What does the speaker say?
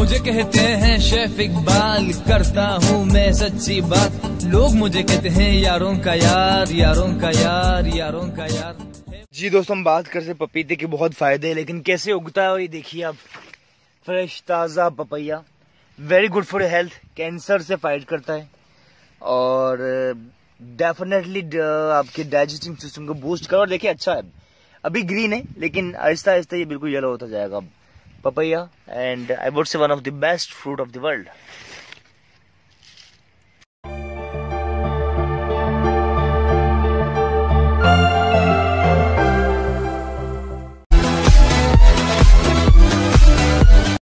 मुझे कहते हैं शेफ इकबाल, करता हूँ मैं सच्ची बात। लोग मुझे कहते हैं यारों का यार, यारों का यार, यारों का यार। जी दोस्तों, हम बात करते पपीते के बहुत फायदे हैं, लेकिन कैसे उगता है और ये देखिए आप, फ्रेश ताज़ा papaya, very good for health, cancer से फाइट करता है और डेफिनेटली आपके डाइजेस्टिंग सिस्टम को बूस्ट कर। और देखिए अच्छा है, अभी ग्रीन है लेकिन आहिस्ता आहिस्ता ये बिल्कुल येलो होता जाएगा papaya. And I would say one of the best fruit of the world.